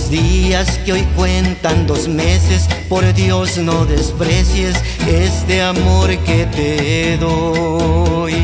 los días que hoy cuentan 2 meses. Por Dios no desprecies este amor que te doy.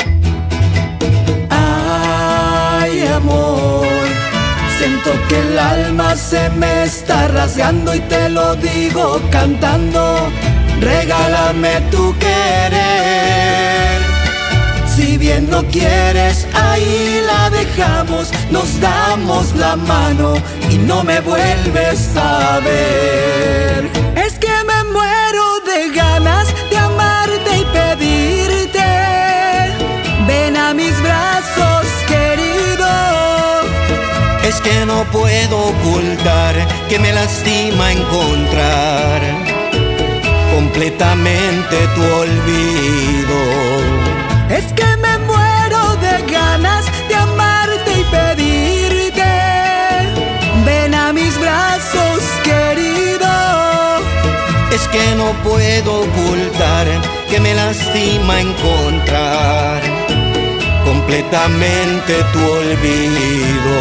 Ay, amor, siento que el alma se me está rasgando y te lo digo cantando. Regálame tu querer. Si bien no quieres, ahí la dejamos. Nos damos la mano y no me vuelves a ver. Es que me muero de ganas de amarte y pedirte. Ven a mis brazos, querido. Es que no puedo ocultar que me lastima encontrar completamente tu olvido. Es que me muero de ganas de amarte y pedirte. Ven a mis brazos, querido. Es que no puedo ocultar que me lastima encontrar completamente tu olvido.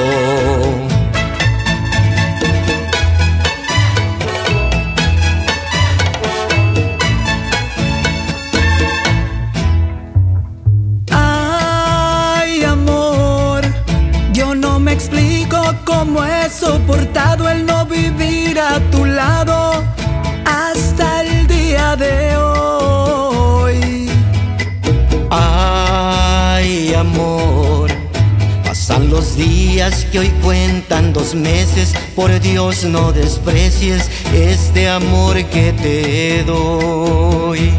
Me explico cómo he soportado el no vivir a tu lado hasta el día de hoy. Ay, amor, pasan los días que hoy cuentan 2 meses. Por Dios no desprecies este amor que te doy.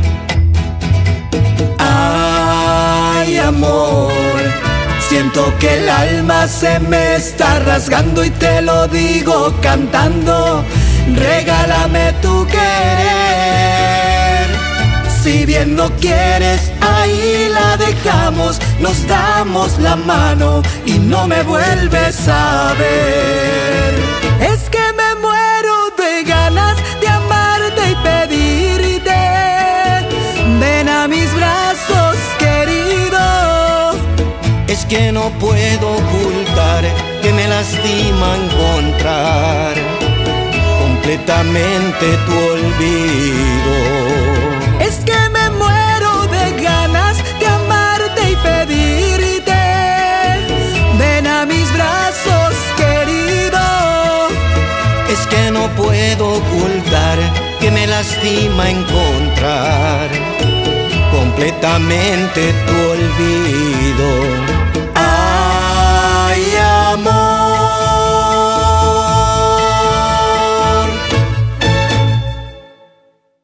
Ay, amor, siento que el alma se me está rasgando y te lo digo cantando. Regálame tu querer. Si bien no quieres, ahí la dejamos. Nos damos la mano y no me vuelves a ver. Es que me muero de ganas de amarte y pedirte. Ven a mis brazos, querido. Es que no puedo ocultar que me lastima encontrar completamente tu olvido. Es que me muero de ganas de amarte y pedirte. Ven a mis brazos, querido. Es que no puedo ocultar que me lastima encontrar completamente tu olvido.